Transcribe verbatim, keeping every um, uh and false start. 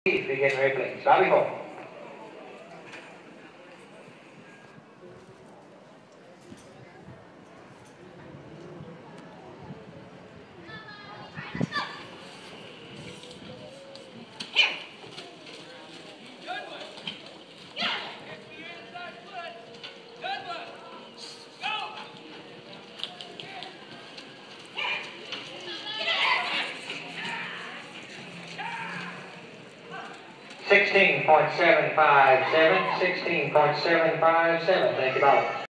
Please begin ready, please. Bobbie Foiles. sixteen point seven five seven, sixteen point seven five seven. Thank you, Bob.